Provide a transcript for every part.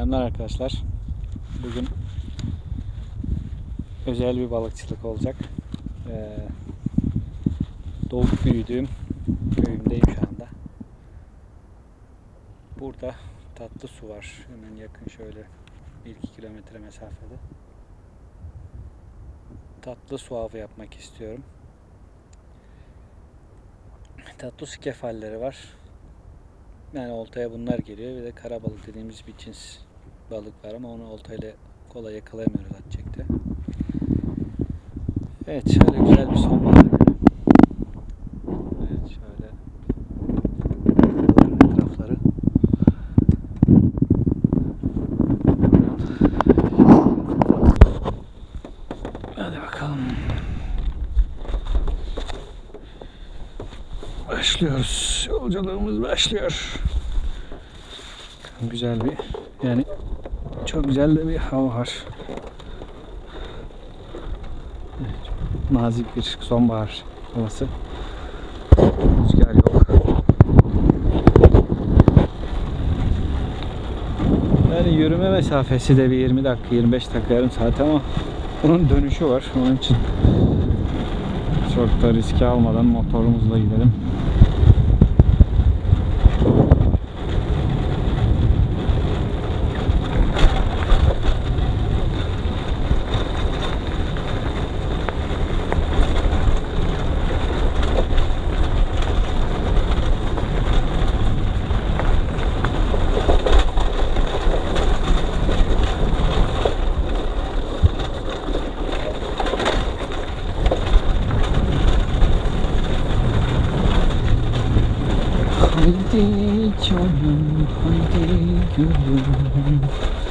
Selamlar arkadaşlar. Bugün özel bir balıkçılık olacak. Doğup büyüdüğüm köyümdeyim şu anda. Burada tatlı su var. Hemen yakın, şöyle 1-2 kilometre mesafede. Tatlı su avı yapmak istiyorum. Tatlı su kefalleri var. Yani oltaya bunlar geliyor. Bir de karabalık dediğimiz bir cins balık var ama onu oltayla kolay yakalayamıyoruz atçekte. Evet, şöyle güzel bir sonbahar günü. Evet, şöyle etrafları. Hadi bakalım. Başlıyoruz. Yolculuğumuz başlıyor. Güzel bir, yani çok güzel de bir hava var. Evet, nazik bir sonbahar havası. Rüzgar yok. Yani yürüme mesafesi de bir 20 dakika, 25 dakika, yarım saat ama bunun dönüşü var. Onun için çok da riske almadan motorumuzla gidelim. Haydi canım, haydi gülüm.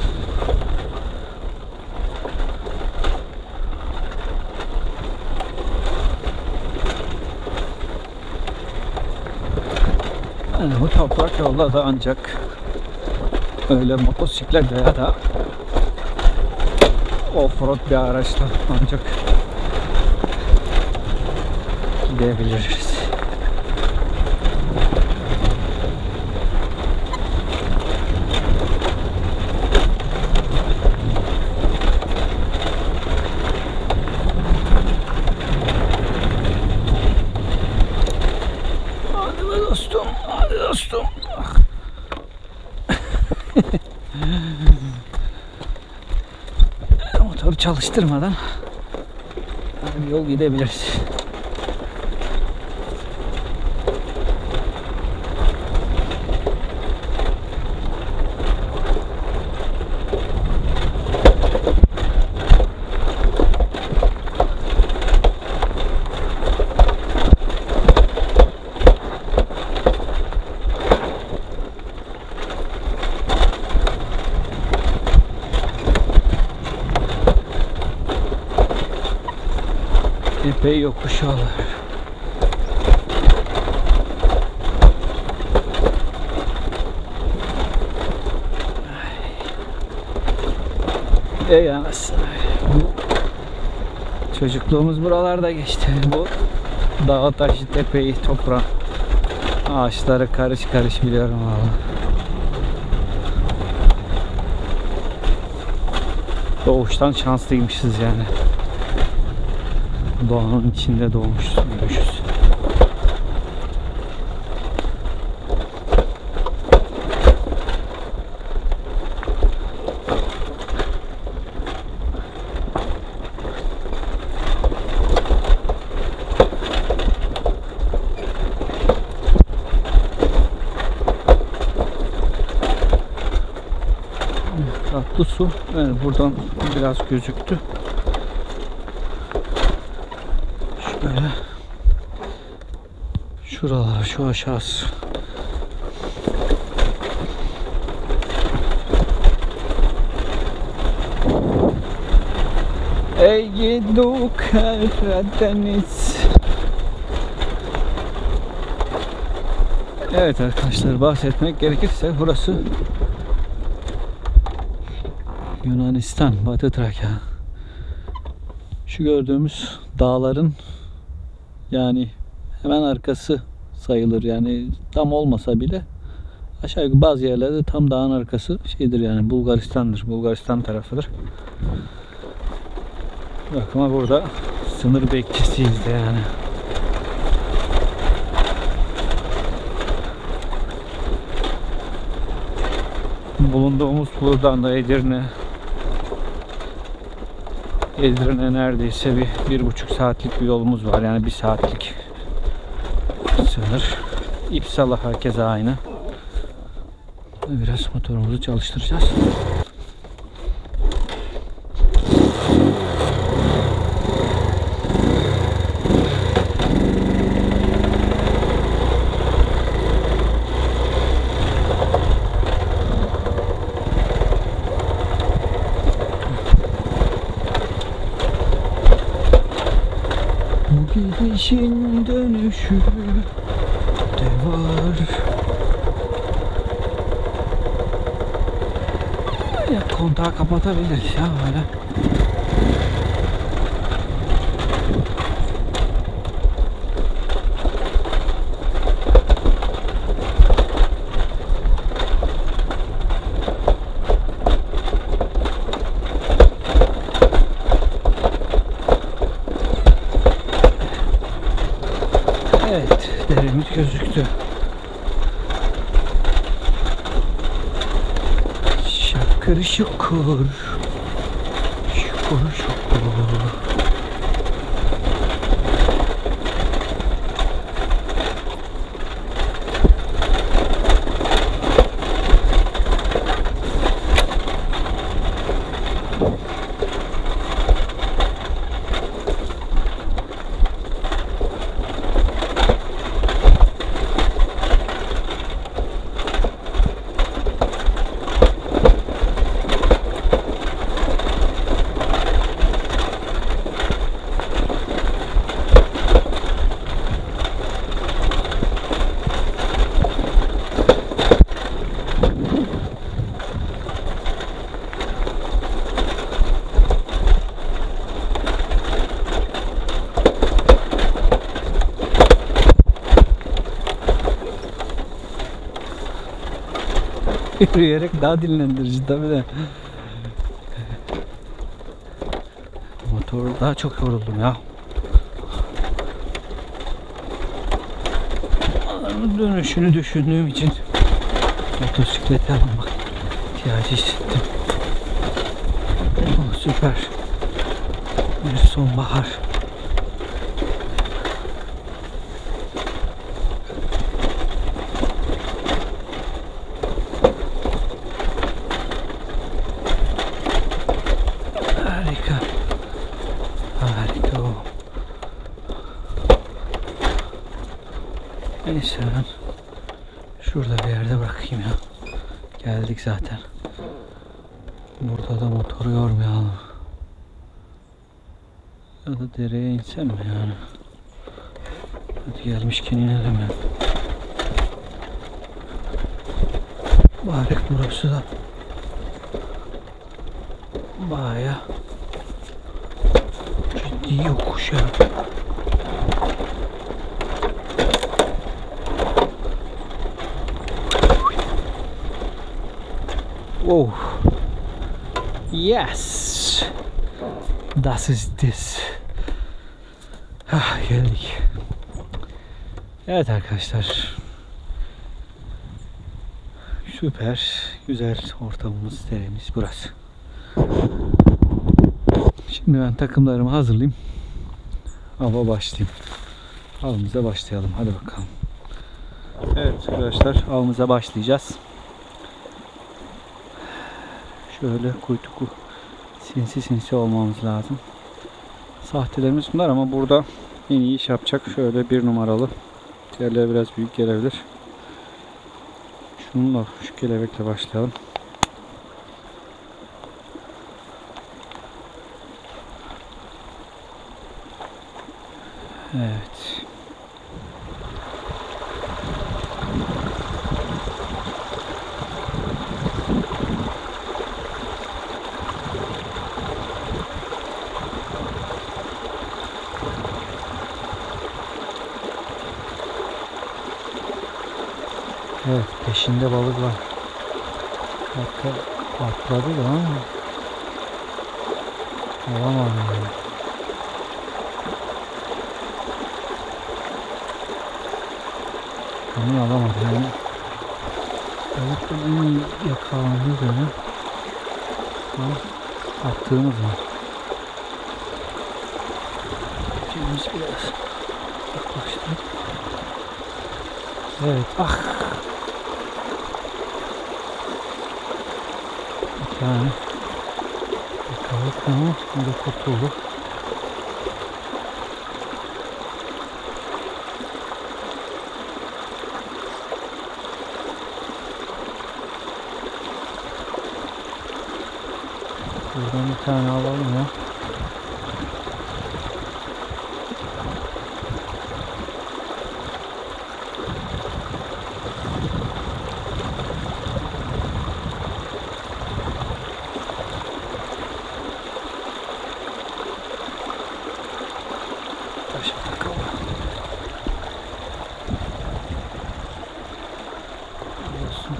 Yani bu toprak yolda da ancak öyle motosiklet veya da offroad bir araçla ancak gidebiliriz. Hadi dostum. Motoru çalıştırmadan bir yol gidebiliriz. Epey yokuş var. Ey anasını. Çocukluğumuz buralarda geçti. Bu dağ, taşı, tepeyi, toprağı, ağaçları karış karış biliyorum valla. Doğuştan şanslıymışız yani. Doğanın içinde doğmuşuz. Tatlı su. Evet, buradan biraz gözüktü. Şöyle şuralar, şu aşağısı. Ey gidi Karadeniz. Evet arkadaşlar, bahsetmek gerekirse burası Yunanistan, Batı Trakya. Şu gördüğümüz dağların yani hemen arkası sayılır, yani tam olmasa bile Aşağı yukarı bazı yerlerde tam dağın arkası şeydir yani Bulgaristan'dır. Bulgaristan tarafıdır. Bak ama burada sınır bekçisiyiz de yani. Bulunduğumuz buradan da Edirne neredeyse bir buçuk saatlik bir yolumuz var. Yani 1 saatlik sınır. İpsala herkese aynı. Biraz motorumuzu çalıştıracağız. Gidişin dönüşü de var. Ya kontağı kapatabiliriz ya böyle. Evet, deremiz gözüktü. Şakır şukur, şukur şukur. Yürüyerek daha dinlendirici tabii de. Motor daha çok yoruldum ya. Dönüşünü düşündüğüm için motosiklete almak ihtiyacı hissettim. Oh, süper. Bir sonbahar. Harika. Harika o. Neyse ben şurada bir yerde bırakayım ya. Geldik zaten. Burada da motoru yormayalım. Ya da dereye insem mi yani? Hadi gelmişken inelim ya. Mübarek burası da baya ciddi yokuş ya. Oh. Yes. Das ist this. Ah, geldik. Evet arkadaşlar. Süper. Güzel ortamımız, deremiz burası. Şimdi ben takımlarımı hazırlayayım. Ava başlayayım. Avımıza başlayalım. Hadi bakalım. Evet arkadaşlar, avımıza başlayacağız. Şöyle kuytuku sinsi olmamız lazım. Sahtelerimiz bunlar ama burada en iyi iş yapacak. Şöyle 1 numaralı. Diğerleri biraz büyük gelebilir. Şununla, şu kelebekle başlayalım. Evet. Evet, peşinde balık var. Hatta atladı da ama alamadım yani. Onu alamadım yani. Balık da iyi yakalandığı zaman attığımız mı? Cebimiz biraz yaklaştı. Evet, ah! Bir tane yakaladık ama o da kurtuldu. Buradan bir tane alalım ya. Taşa takalım. Olsun.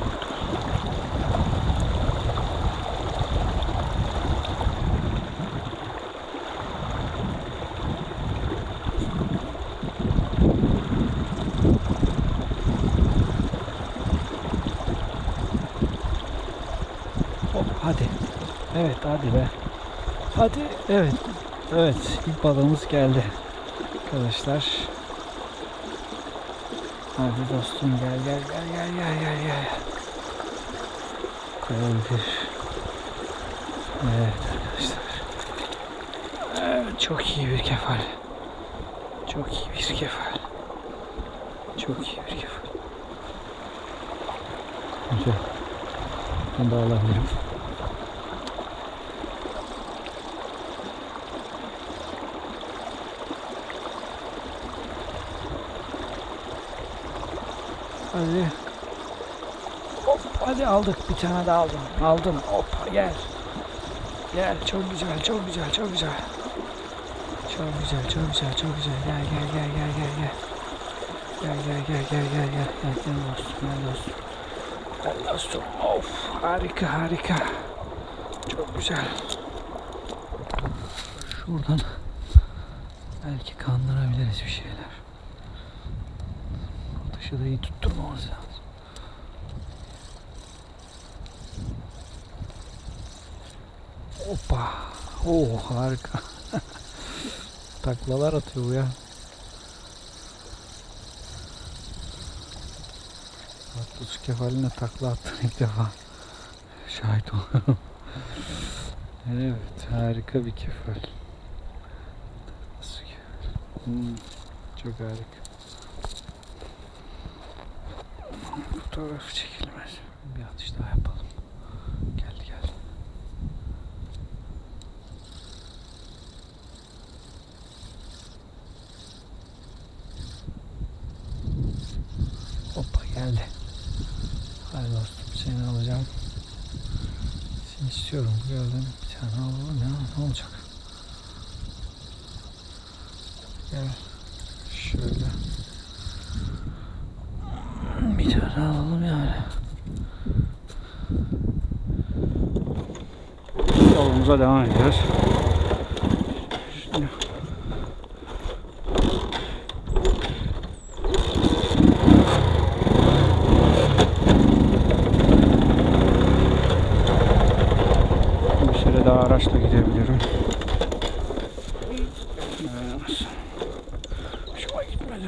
Hop, hadi. Evet, hadi be. Hadi, evet. Evet, ilk balığımız geldi. Arkadaşlar. Hadi dostum, gel gel gel gel gel gel gel. Kayalıdır. Evet arkadaşlar. Evet, çok iyi bir kefal. Çok iyi bir kefal. Çok iyi bir kefal. Güzel. Ben de alabilirim. Hadi. Hop, hadi aldık. Bir tane daha aldım. Aldım. Hop, gel. Gel. Çok güzel, çok güzel, çok güzel. Çok güzel, çok güzel, çok güzel. Gel, gel, gel, gel, gel, gel. Gel, gel, gel, gel, gel, gel. Gel, gel dostum, gel dostum. Gel dostum. Of, harika, harika. Çok güzel. Şuradan belki kandırabiliriz bir şeyler. Atışı da iyi tutturmamız lazım. Hoppa. Oh, harika. Taklalar atıyor bu ya. Atlas kefaline takla attım ilk defa. Şahit oluyorum. Evet, harika bir kefal. Nasıl kefal? Çok harika. Fotoğraf çekilmez. Bir atış daha yapalım. Geldi geldi. Hoppa, geldi. Hadi dostum, seni alacağım. Seni istiyorum. Bu yerden bir tane alalım ya. Ne olacak? Gel. Şöyle. Bir tane alalım yani. Yolumuza devam ediyoruz. Şimdi. Bir süre daha araçla gidebilirim. Hoşuma gitmedi.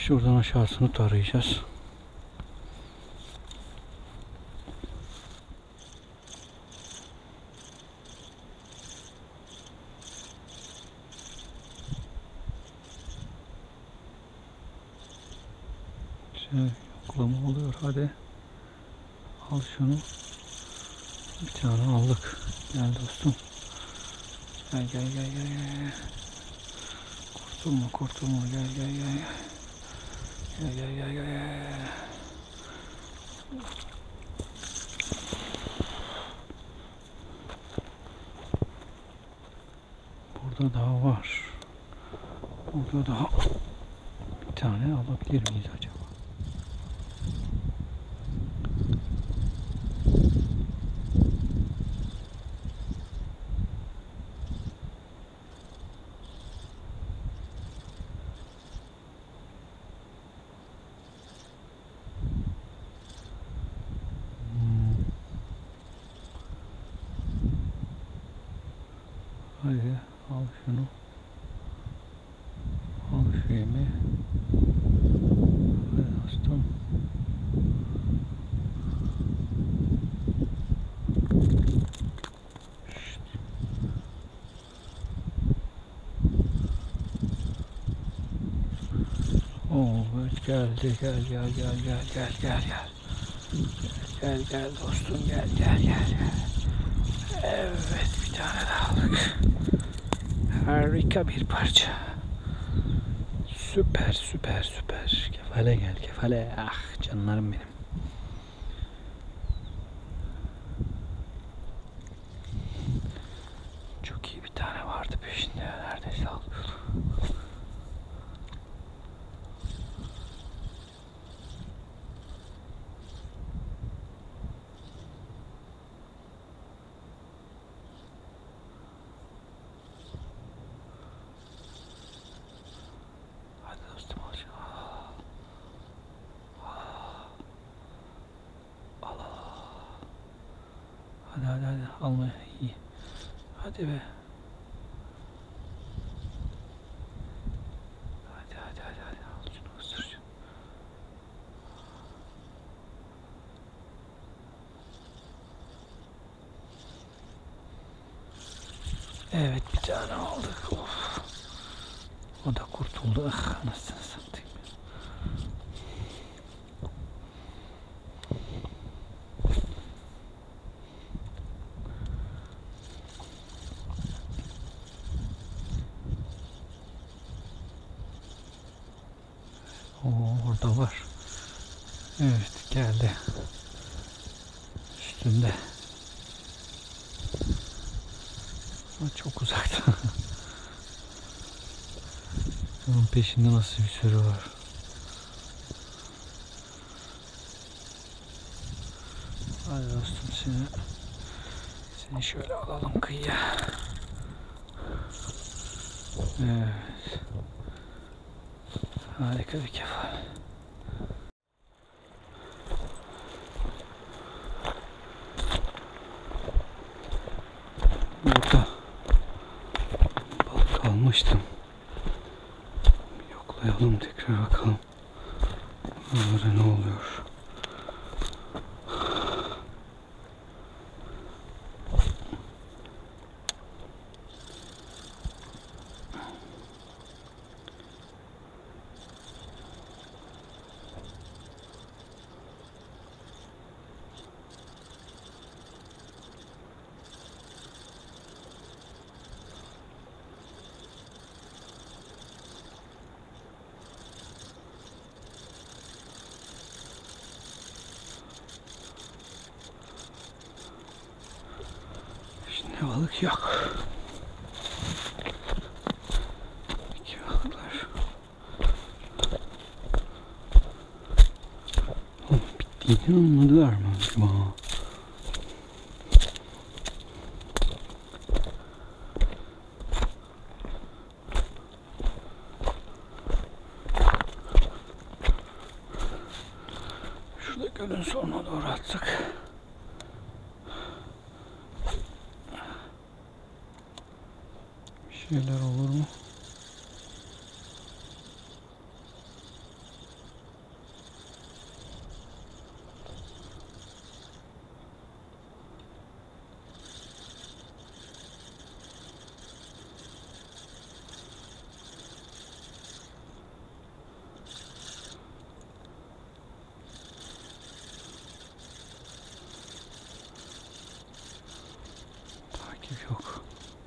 Şuradan aşağısını tarayacağız. Yoklama oluyor. Hadi. Al şunu. Bir tane aldık. Gel dostum. Gel gel gel gel gel. Kurtulma kurtulma. Gel gel gel. Gel gel gel gel. Burada daha var. Burada daha bir tane alabilir miyiz acaba? Hadi al şunu. Al şu yemeği. Hadi dostum. Oo, evet geldi gel gel gel gel gel gel gel. Gel gel dostum gel gel gel gel. Evet bir tane daha aldık. Harika bir parça. Süper süper süper. Kefale gel kefale. Ah canlarım benim. Çok iyi bir tane vardı peşinde. Neredeyse alıyordu. Hadi dostum al şunu. Al. Hadi hadi hadi alma iyi. Hadi be. Hadi hadi hadi hadi al şunu ısır şunu. Evet bir tane aldık. Of. O da kurtuldu. Ah anasını satayım. Oo, orada var. Evet geldi. Üstünde. Ama çok uzakta. Onun peşinde nasıl bir sürü var. Hadi dostum seni şöyle alalım kıyıya. Evet. Harika bir kefal. Burada balık almıştım. Yoklayalım tekrar bakalım. Burada ne oluyor? Şimdi balık yok. İki balıklar. Oğlum bittiğini anladılar mı acaba? Şurada gölün sonuna doğru attık. Bir şeyler olur mu? Balık yok.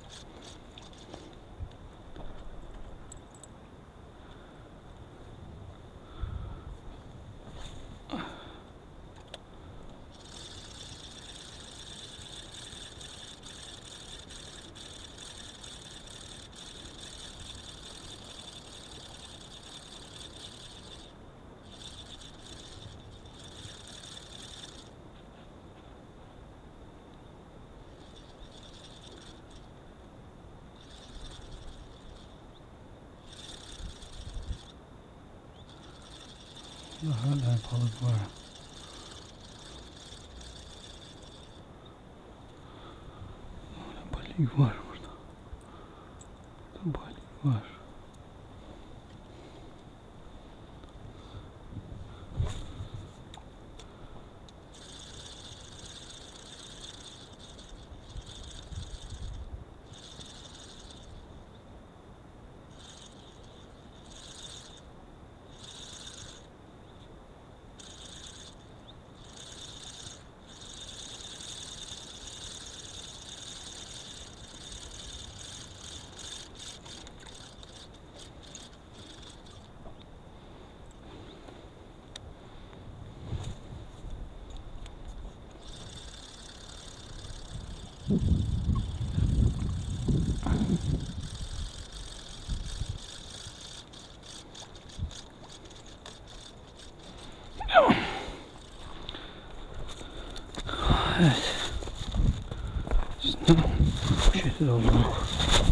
Hala balık var. Hala balık var burada. Burada balık var. Evet. Şimdi poşeti doldurduk.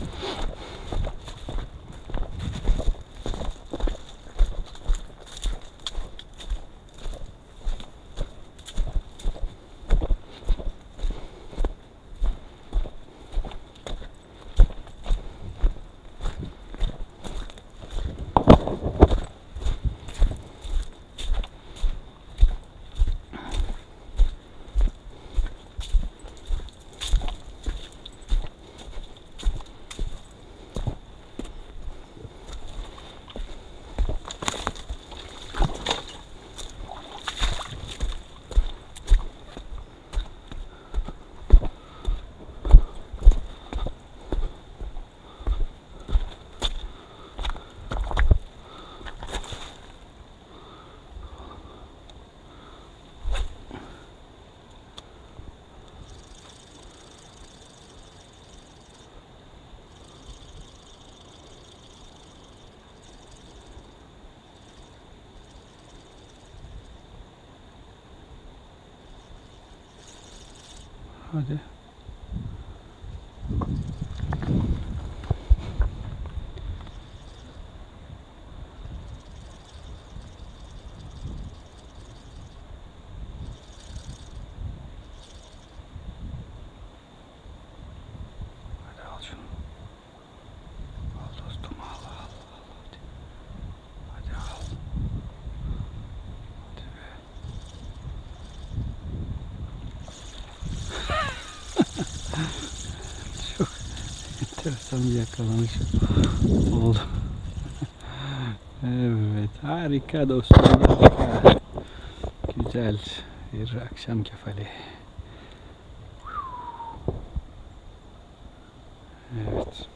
Hadi. Hadi al şunu. Al dostum, al. Hadi. Hadi al. Hadi be. Çok enteresan bir yakalanış oldu. Evet, harika dostum, harika. Güzel bir akşam kefali. Evet.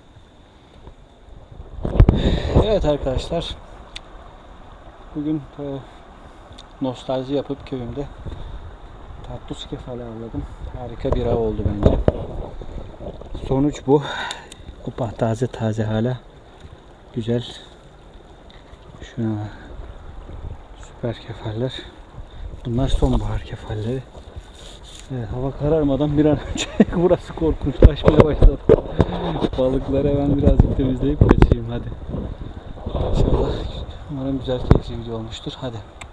Evet arkadaşlar. Bugün nostalji yapıp köyümde tatlı su kefali avladım. Harika bir av oldu bence. Sonuç bu. Kupa taze taze hala. Güzel. Şuna süper kefaller. Bunlar sonbahar kefalleri. Evet, hava kararmadan bir an önce burası korkunçlaşmaya başladı. Balıkları hemen birazcık temizleyip kaçayım hadi. İnşallah umarım güzel keyifli video olmuştur. Hadi.